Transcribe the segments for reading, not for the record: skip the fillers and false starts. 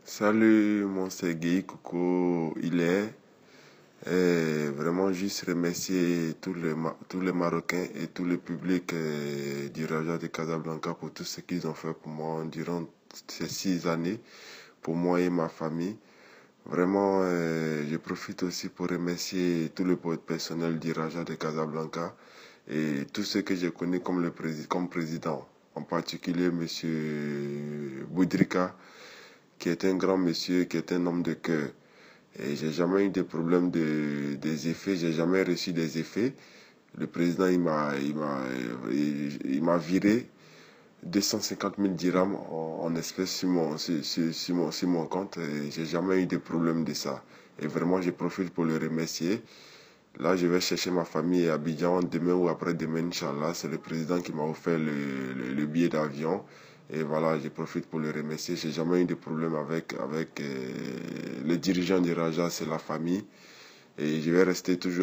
Salut mon Sergueï Coco, il est. Vraiment juste remercier tous les Marocains et tout le public du Raja de Casablanca pour tout ce qu'ils ont fait pour moi durant ces 6 années, pour moi et ma famille. Vraiment, je profite aussi pour remercier tout le personnel du Raja de Casablanca et tous ceux que j'ai connus comme président, en particulier Monsieur Boudrika, qui est un grand monsieur, qui est un homme de cœur. Et j'ai jamais eu de problème des effets, j'ai jamais reçu des effets. Le président, il m'a viré 250 000 dirhams en espèces sur mon compte. Et j'ai jamais eu de problème de ça. Et vraiment, je profite pour le remercier. Là, je vais chercher ma famille à Abidjan demain ou après-demain, Inch'Allah. C'est le président qui m'a offert le billet d'avion. Et voilà, je profite pour le remercier. J'ai jamais eu de problème avec les dirigeants du Raja, c'est la famille. Et je vais rester toujours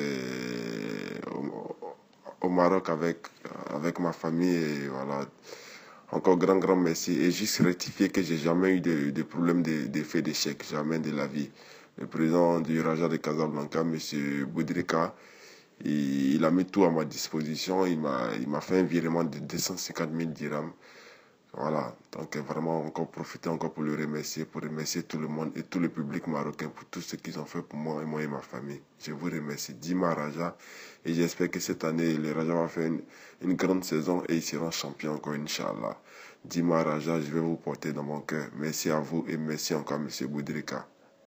au Maroc avec ma famille. Et voilà, encore grand merci. Et juste rectifier que j'ai jamais eu de problème d'effet d'échec, jamais de la vie. Le président du Raja de Casablanca, M. Boudrika, il a mis tout à ma disposition. Il m'a fait un virement de 250 000 dirhams. Voilà, donc vraiment encore profiter encore pour le remercier, pour remercier tout le monde et tout le public marocain pour tout ce qu'ils ont fait pour moi et ma famille. Je vous remercie, Dima Raja, et j'espère que cette année, le Raja va faire une grande saison et ils seront champions encore, Inch'Allah. Dima Raja, je vais vous porter dans mon cœur. Merci à vous et merci encore, M. Boudrika.